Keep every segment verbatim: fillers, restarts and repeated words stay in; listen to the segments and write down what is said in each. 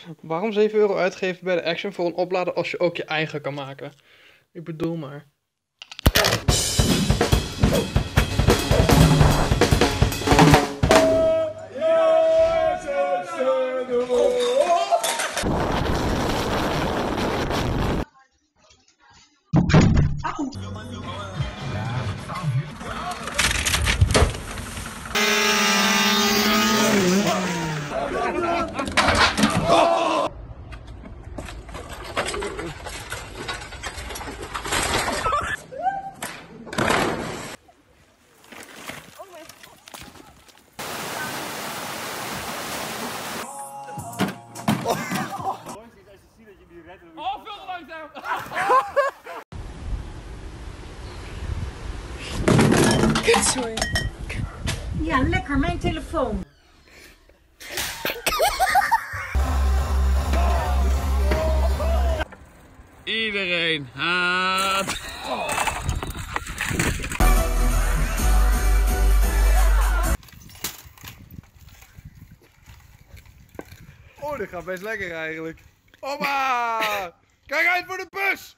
Waarom zeven euro uitgeven bij de Action voor een oplader als je ook je eigen kan maken? Ik bedoel maar. Oh, veel te langzaam! Kutzooi. Ja, lekker, mijn telefoon. Iedereen haat. Oh, dit gaat best lekker eigenlijk. Hoppa! Kijk uit voor de bus!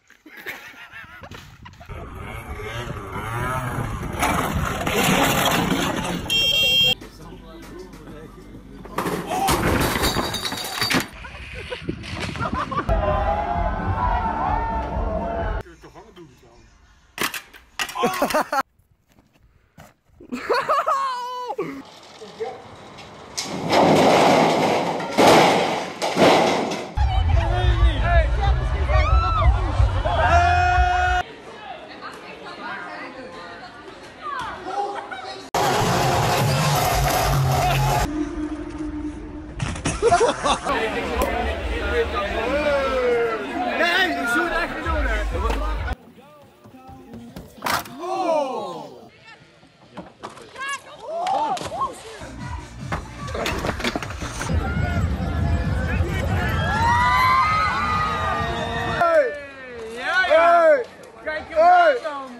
Nee, ik zou het echt niet doen, hè. Ja, ja. Kijk je daar dan.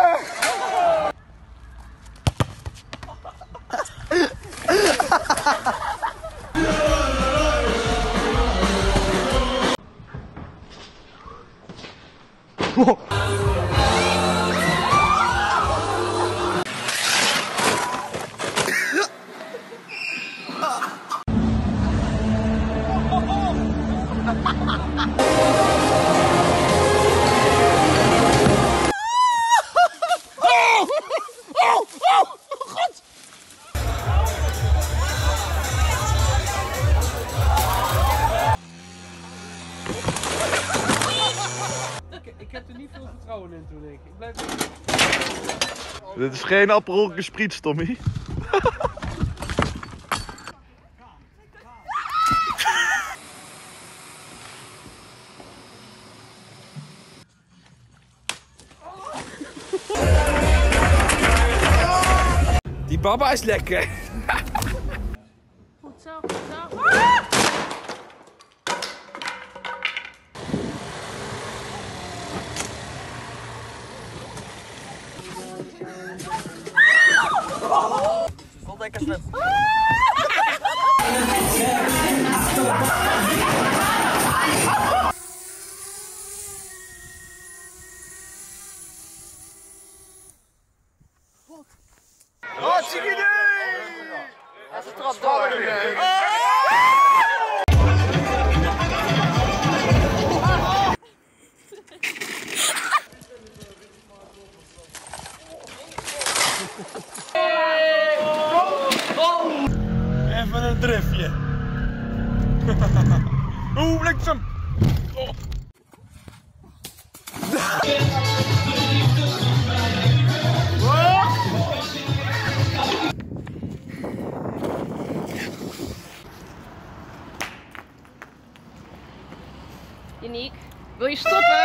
Ik heb er niet veel vertrouwen in toen ik. Ik blijf. Dit is geen Aperol Spritz, Tommy. Die baba is lekker. Goed zo, goed zo. Ah! Vond lekker vet. Hartstikke idee! Hij is een trap door. Even een driftje. Oeh, bliksem! Oh. Yannick, wil je stoppen?